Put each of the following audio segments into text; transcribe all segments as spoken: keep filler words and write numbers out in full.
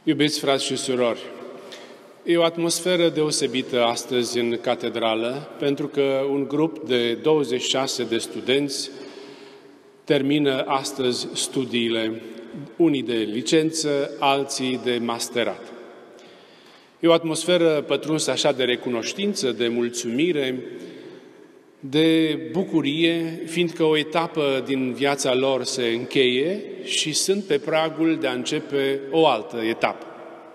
Iubiți frați și surori, e o atmosferă deosebită astăzi în catedrală, pentru că un grup de douăzeci și șase de studenți termină astăzi studiile, unii de licență, alții de masterat. E o atmosferă pătrunsă așa de recunoștință, de mulțumire, de bucurie, fiindcă o etapă din viața lor se încheie și sunt pe pragul de a începe o altă etapă.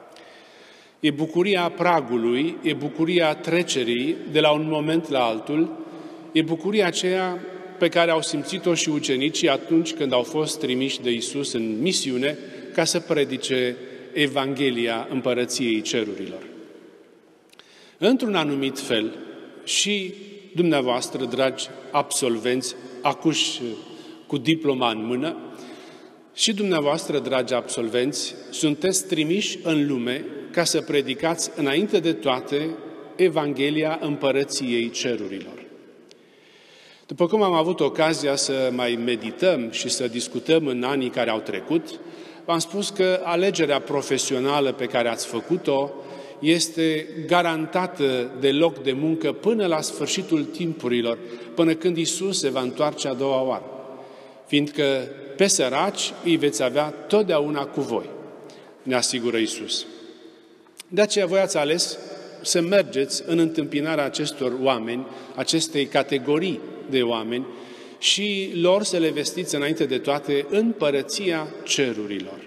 E bucuria pragului, e bucuria trecerii de la un moment la altul, e bucuria aceea pe care au simțit-o și ucenicii atunci când au fost trimiși de Iisus în misiune ca să predice Evanghelia Împărăției Cerurilor. Într-un anumit fel, și dumneavoastră, dragi absolvenți, acuși cu diploma în mână, și dumneavoastră, dragi absolvenți, sunteți trimiși în lume ca să predicați înainte de toate Evanghelia Împărăției Cerurilor. După cum am avut ocazia să mai medităm și să discutăm în anii care au trecut, v-am spus că alegerea profesională pe care ați făcut-o este garantată de loc de muncă până la sfârșitul timpurilor, până când Iisus se va întoarce a doua oară, fiindcă pe săraci îi veți avea totdeauna cu voi, ne asigură Iisus. De aceea voi ați ales să mergeți în întâmpinarea acestor oameni, acestei categorii de oameni, și lor să le vestiți înainte de toate împărăția cerurilor.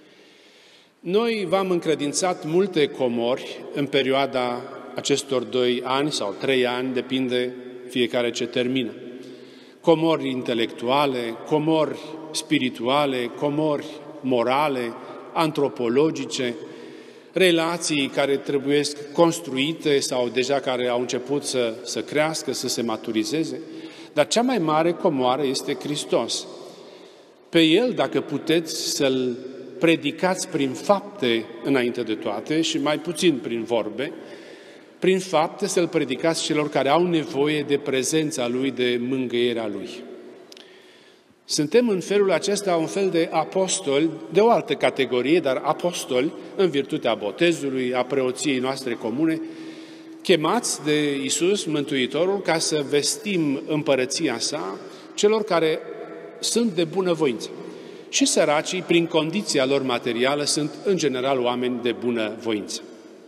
Noi v-am încredințat multe comori în perioada acestor doi ani sau trei ani, depinde fiecare ce termină. Comori intelectuale, comori spirituale, comori morale, antropologice, relații care trebuie construite sau deja care au început să, să crească, să se maturizeze. Dar cea mai mare comoară este Hristos. Pe El, dacă puteți să-L predicați prin fapte înainte de toate și mai puțin prin vorbe, prin fapte să-L predicați celor care au nevoie de prezența Lui, de mângâierea Lui. Suntem în felul acesta un fel de apostoli, de o altă categorie, dar apostoli în virtutea botezului, a preoției noastre comune, chemați de Iisus Mântuitorul ca să vestim împărăția sa celor care sunt de bunăvoință. Și săracii, prin condiția lor materială, sunt în general oameni de bunăvoință.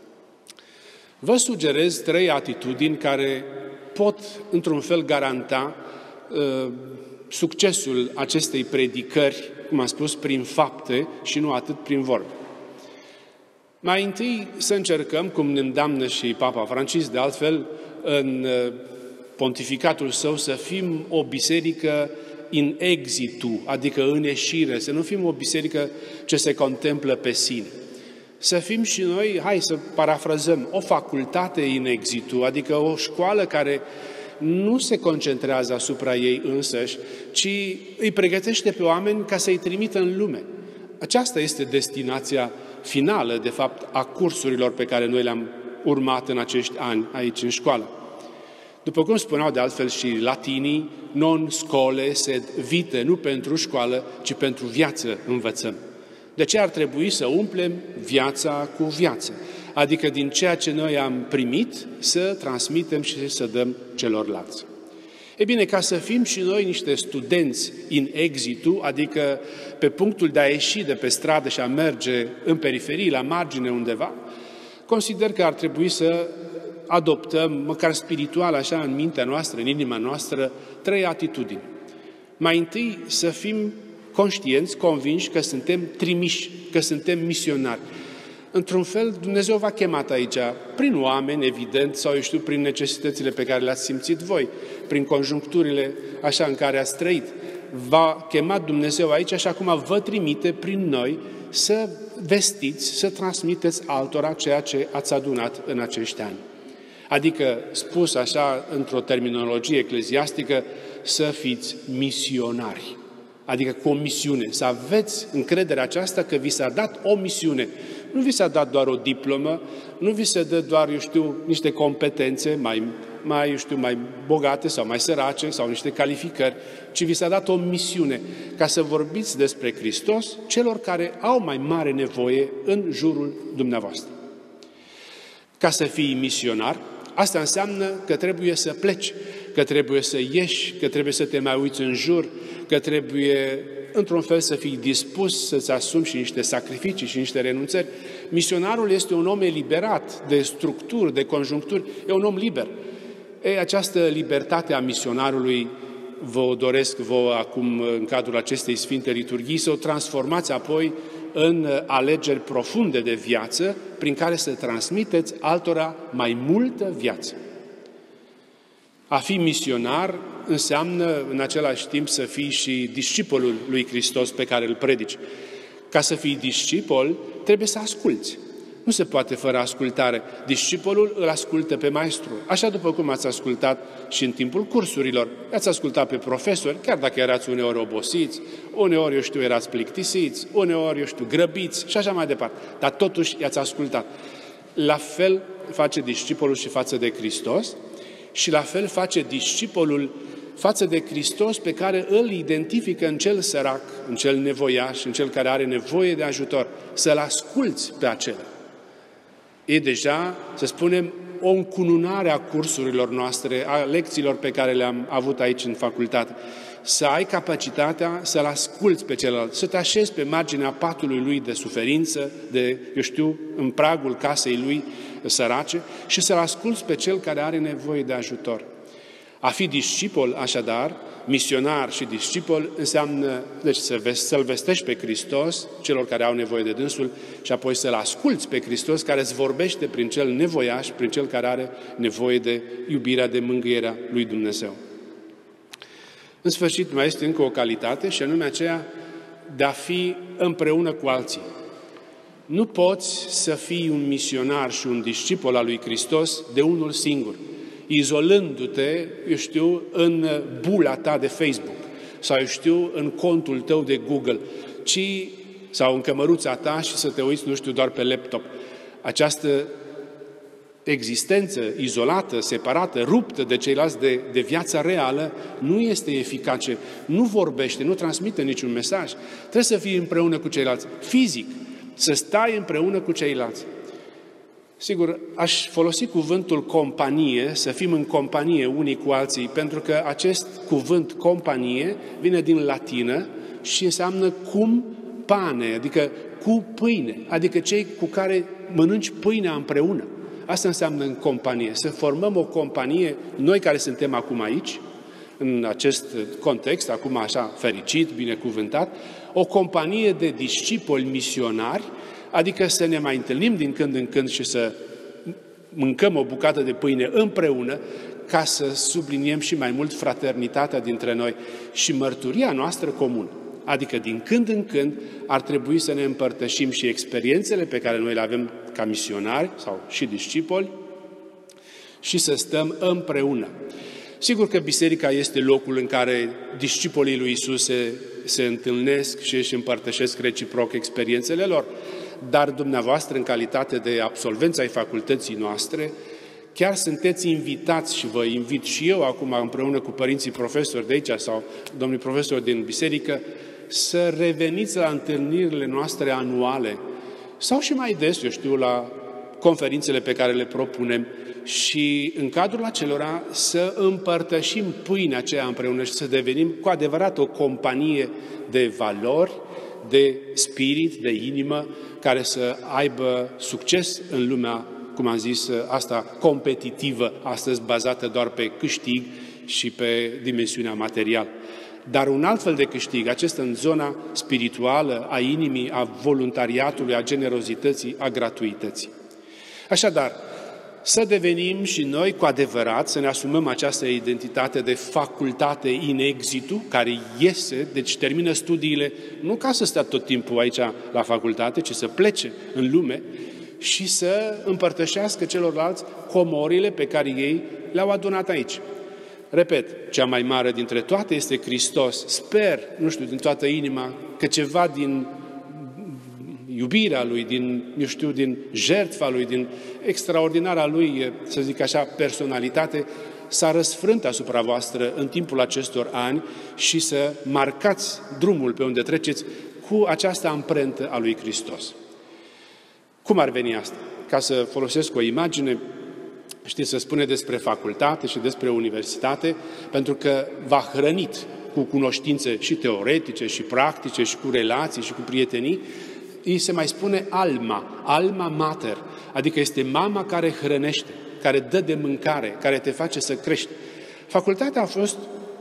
Vă sugerez trei atitudini care pot, într-un fel, garanta uh, succesul acestei predicări, cum am spus, prin fapte și nu atât prin vorbe. Mai întâi să încercăm, cum ne îndeamnă și Papa Francisc, de altfel, în pontificatul său, să fim o biserică in exitu, adică în ieșire, să nu fim o biserică ce se contemplă pe sine. Să fim și noi, hai să parafrazăm, o facultate in exitu, adică o școală care nu se concentrează asupra ei însăși, ci îi pregătește pe oameni ca să-i trimită în lume. Aceasta este destinația finală, de fapt, a cursurilor pe care noi le-am urmat în acești ani aici în școală. După cum spuneau de altfel și latinii, non scole sed vitae, nu pentru școală, ci pentru viață învățăm. De ce ar trebui să umplem viața cu viață? Adică din ceea ce noi am primit să transmitem și să dăm celorlalți. E bine, ca să fim și noi niște studenți in exitu, adică pe punctul de a ieși de pe stradă și a merge în periferie, la margine undeva, consider că ar trebui să adoptăm, măcar spiritual, așa, în mintea noastră, în inima noastră, trei atitudini. Mai întâi, să fim conștienți, convinși că suntem trimiși, că suntem misionari. Într-un fel, Dumnezeu v-a chemat aici, prin oameni, evident, sau, eu știu, prin necesitățile pe care le-ați simțit voi, prin conjuncturile așa în care ați trăit. V-a chemat Dumnezeu aici, așa cum vă trimite prin noi să vestiți, să transmiteți altora ceea ce ați adunat în acești ani. Adică, spus așa, într-o terminologie ecleziastică, să fiți misionari. Adică cu o misiune, să aveți încrederea aceasta că vi s-a dat o misiune. Nu vi s-a dat doar o diplomă, nu vi se dă doar, eu știu, niște competențe mai, mai, eu știu, mai bogate sau mai sărace sau niște calificări, ci vi s-a dat o misiune ca să vorbiți despre Hristos celor care au mai mare nevoie în jurul dumneavoastră. Ca să fii misionar, asta înseamnă că trebuie să pleci, că trebuie să ieși, că trebuie să te mai uiți în jur, că trebuie, într-un fel, să fii dispus să-ți asumi și niște sacrificii și niște renunțări. Misionarul este un om eliberat de structuri, de conjuncturi, e un om liber. Ei, această libertate a misionarului vă o doresc vouă acum, în cadrul acestei Sfinte Liturghii, să o transformați apoi în alegeri profunde de viață, prin care să transmiteți altora mai multă viață. A fi misionar înseamnă în același timp să fii și discipolul lui Hristos pe care îl predici. Ca să fii discipol, trebuie să asculți. Nu se poate fără ascultare. Discipolul îl ascultă pe maestru, așa după cum ați ascultat și în timpul cursurilor. Ați ascultat pe profesori, chiar dacă erați uneori obosiți, uneori, eu știu, erați plictisiți, uneori, eu știu, grăbiți și așa mai departe. Dar totuși i-ați ascultat. La fel face discipolul și față de Hristos și la fel face discipolul față de Hristos pe care îl identifică în cel sărac, în cel nevoiaș, în cel care are nevoie de ajutor. Să-l asculți pe acela. E deja, să spunem, o încununare a cursurilor noastre, a lecțiilor pe care le-am avut aici în facultate. Să ai capacitatea să-l asculți pe celălalt, să te așezi pe marginea patului lui de suferință, de, eu știu, în pragul casei lui sărace și să-l asculți pe cel care are nevoie de ajutor. A fi discipol, așadar, misionar și discipol, înseamnă deci, să-L vestești pe Hristos celor care au nevoie de dânsul și apoi să-L asculți pe Hristos care îți vorbește prin cel nevoiaș, prin cel care are nevoie de iubirea, de mângâierea lui Dumnezeu. În sfârșit, mai este încă o calitate și anume aceea de a fi împreună cu alții. Nu poți să fii un misionar și un discipol al lui Hristos de unul singur, izolându-te, eu știu, în bula ta de Facebook sau, eu știu, în contul tău de Google, ci, sau în cămăruța ta și să te uiți, nu știu, doar pe laptop. Această existență izolată, separată, ruptă de ceilalți de, de viața reală, nu este eficace, nu vorbește, nu transmite niciun mesaj. Trebuie să fii împreună cu ceilalți, fizic, să stai împreună cu ceilalți. Sigur, aș folosi cuvântul companie, să fim în companie unii cu alții, pentru că acest cuvânt companie vine din latină și înseamnă cum pane, adică cu pâine, adică cei cu care mănânci pâinea împreună. Asta înseamnă în companie, să formăm o companie, noi care suntem acum aici, în acest context, acum așa fericit, binecuvântat, o companie de discipoli misionari, adică să ne mai întâlnim din când în când și să mâncăm o bucată de pâine împreună, ca să subliniem și mai mult fraternitatea dintre noi și mărturia noastră comună. Adică din când în când ar trebui să ne împărtășim și experiențele pe care noi le avem ca misionari sau și discipoli și să stăm împreună. Sigur că biserica este locul în care discipolii lui Iisus se, se întâlnesc și își împărtășesc reciproc experiențele lor, dar dumneavoastră, în calitate de absolvenți ai facultății noastre, chiar sunteți invitați și vă invit și eu acum împreună cu părinții profesori de aici sau domnii profesori din biserică să reveniți la întâlnirile noastre anuale sau și mai des, eu știu, la conferințele pe care le propunem și în cadrul acelora să împărtășim pâinea aceea împreună și să devenim cu adevărat o companie de valori, de spirit, de inimă, care să aibă succes în lumea, cum am zis, asta competitivă, astăzi bazată doar pe câștig și pe dimensiunea materială. Dar un alt fel de câștig, acesta în zona spirituală, a inimii, a voluntariatului, a generozității, a gratuității. Așadar, să devenim și noi cu adevărat, să ne asumăm această identitate de facultate in exitu, care iese, deci termină studiile, nu ca să stea tot timpul aici la facultate, ci să plece în lume și să împărtășească celorlalți comorile pe care ei le-au adunat aici. Repet, cea mai mare dintre toate este Hristos. Sper, nu știu, din toată inima, că ceva din iubirea Lui, din, eu știu, din jertfa Lui, din extraordinara Lui, să zic așa, personalitate, s-a răsfrânt asupra voastră în timpul acestor ani și să marcați drumul pe unde treceți cu această amprentă a lui Hristos. Cum ar veni asta? Ca să folosesc o imagine, știți, se spune despre facultate și despre universitate, pentru că v-a hrănit cu cunoștințe și teoretice, și practice, și cu relații, și cu prietenii, îi se mai spune alma, alma mater, adică este mama care hrănește, care dă de mâncare, care te face să crești. Facultatea a fost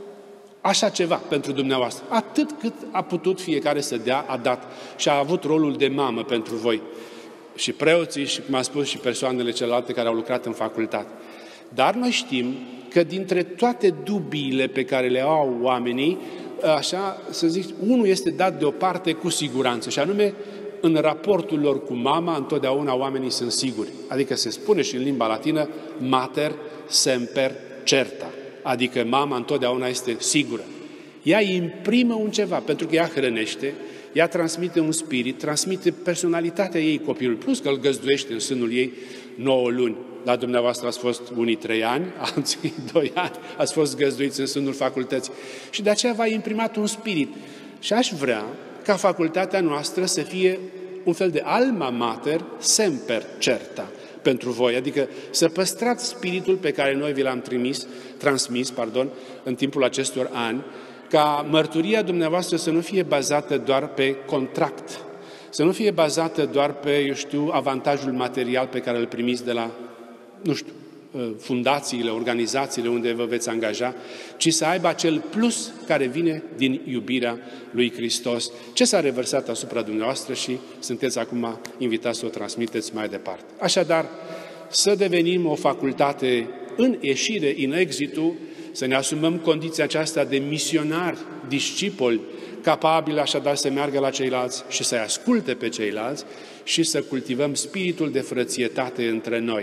așa ceva pentru dumneavoastră. Atât cât a putut fiecare să dea, a dat și a avut rolul de mamă pentru voi. Și preoții, și cum am spus, și persoanele celelalte care au lucrat în facultate. Dar noi știm că dintre toate dubiile pe care le au oamenii, așa să zic, unul este dat deoparte cu siguranță, și anume, în raportul lor cu mama, întotdeauna oamenii sunt siguri. Adică se spune și în limba latină, mater semper certa. Adică mama întotdeauna este sigură. Ea imprimă un ceva, pentru că ea hrănește, ea transmite un spirit, transmite personalitatea ei copilul, plus că îl găzduiește în sânul ei nouă luni. La dumneavoastră ați fost unii trei ani, alții doi ani, ați fost găzduiți în sânul facultății. Și de aceea v-a imprimat un spirit. Și aș vrea ca facultatea noastră să fie un fel de alma mater semper certa pentru voi, adică să păstrați spiritul pe care noi vi l-am trimis, transmis pardon, în timpul acestor ani, ca mărturia dumneavoastră să nu fie bazată doar pe contract, să nu fie bazată doar pe, eu știu, avantajul material pe care îl primiți de la, nu știu, fundațiile, organizațiile unde vă veți angaja, ci să aibă acel plus care vine din iubirea lui Hristos, ce s-a revărsat asupra dumneavoastră și sunteți acum invitați să o transmiteți mai departe. Așadar, să devenim o facultate în ieșire, in exitu, să ne asumăm condiția aceasta de misionari, discipoli, capabili așadar să meargă la ceilalți și să-i asculte pe ceilalți și să cultivăm spiritul de frățietate între noi.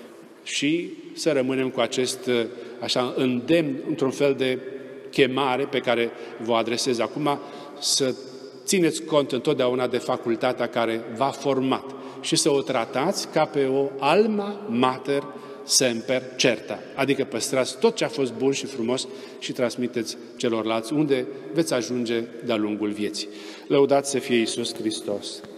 Și să rămânem cu acest așa îndemn, într-un fel de chemare pe care vă adresez acum, să țineți cont întotdeauna de facultatea care v-a format și să o tratați ca pe o alma mater semper certa, adică păstrați tot ce a fost bun și frumos și transmiteți celorlalți unde veți ajunge de-a lungul vieții. Lăudați să fie Iisus Hristos!